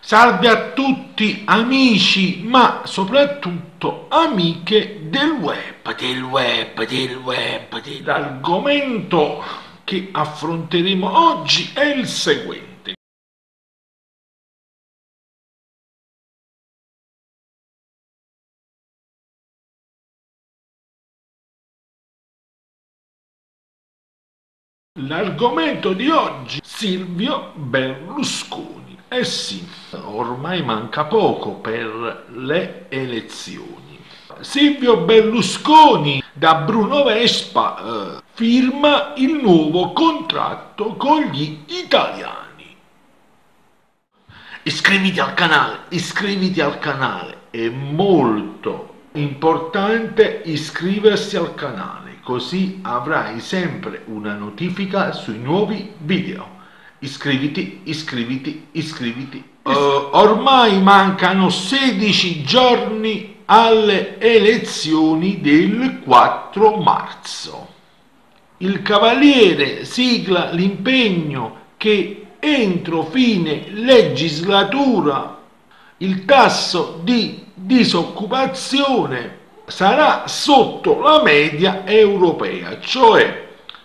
Salve a tutti amici, ma soprattutto amiche del web. L'argomento che affronteremo oggi è il seguente. L'argomento di oggi, Silvio Berlusconi. Eh sì, ormai manca poco per le elezioni. Silvio Berlusconi da Bruno Vespa firma il nuovo contratto con gli italiani. Iscriviti al canale, è molto importante iscriversi al canale, così avrai sempre una notifica sui nuovi video. Iscriviti. Ormai mancano 16 giorni alle elezioni del 4 marzo. Il Cavaliere sigla l'impegno che entro fine legislatura il tasso di disoccupazione sarà sotto la media europea, cioè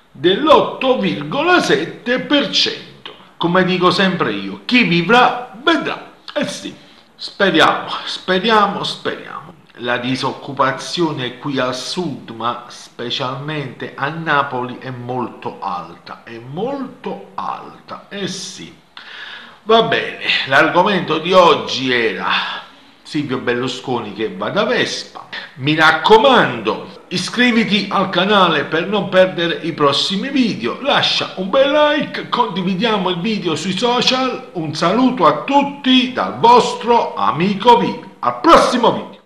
dell'8,7%. Come dico sempre io, chi vivrà vedrà. Eh sì, speriamo. La disoccupazione qui al sud, ma specialmente a Napoli, è molto alta. Eh sì. Va bene, l'argomento di oggi era Silvio Berlusconi che va da Vespa. Mi raccomando, iscriviti al canale per non perdere i prossimi video, lascia un bel like, condividiamo il video sui social. Un saluto a tutti dal vostro amico V. Al prossimo video.